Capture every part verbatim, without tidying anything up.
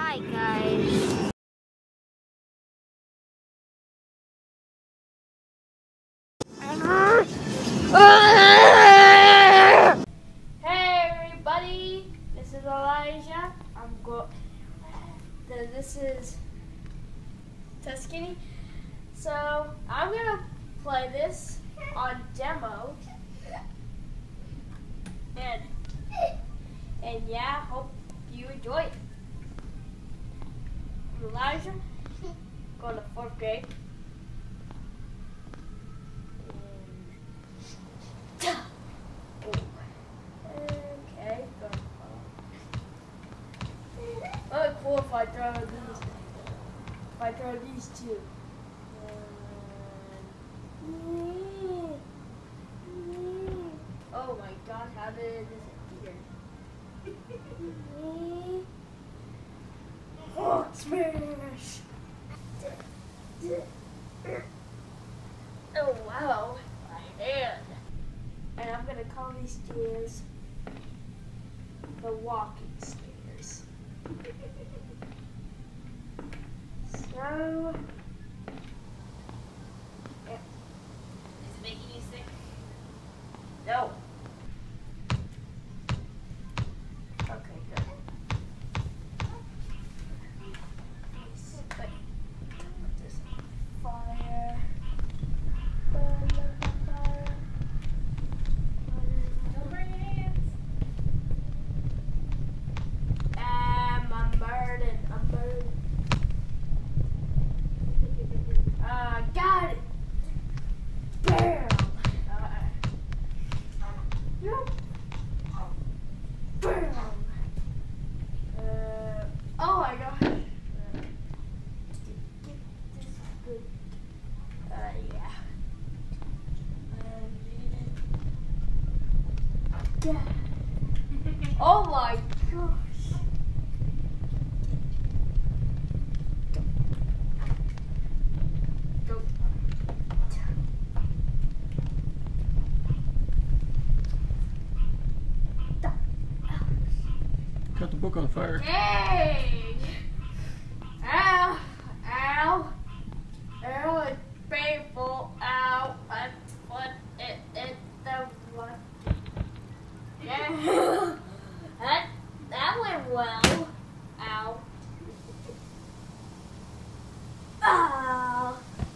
Hi guys. Hey everybody, this is Elijah. I'm go. This is Tuscany. So I'm gonna play this on demo, and and yeah, hope you enjoy it. I'm Elijah, going to fourth grade. Okay, go. Oh, cool if I throw these. If I throw these two. Oh my gosh, how did this appear? Oh, smash! Oh wow, my hand. And I'm gonna call these stairs the walking stairs. So, yeah. Is it making you sick? No. Okay, good. Wait. Put this on fire. Don't burn your hands. Um, I'm burning. I'm burning. Uh, got it. Bam. Uh, yep. Bam. Uh, oh my gosh. Uh, get this good. Uh, yeah. Yeah. Oh my gosh. Go. Got the book on fire. Dang! Ow! Ow! Ow! It's painful. Ow! I what? It it the what? Yeah. that that went well. Ow! Ah!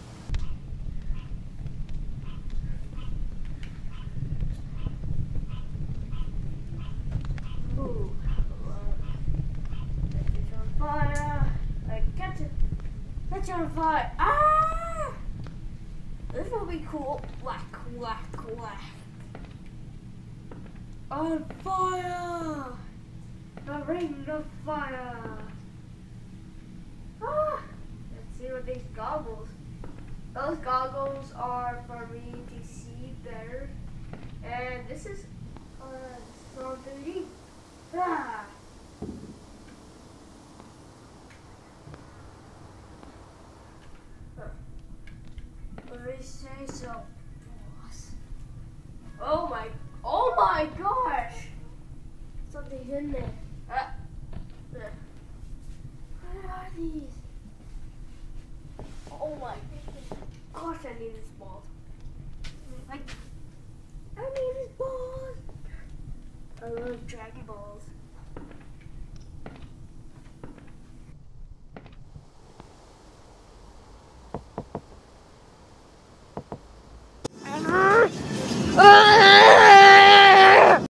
Ooh. It's on fire. I got it. It's on fire. Ah! This will be cool. Whack, whack, whack. On fire! The ring of fire. Ah! Let's see what these goggles. Those goggles are for me to see better. And this is uh, this is on three D. Ah! Let me say so, boss. Oh my, oh my gosh! Something's in there. Uh, uh. What are these? Oh my gosh, I need this ball. Like, I need this ball. I love Dragon Balls.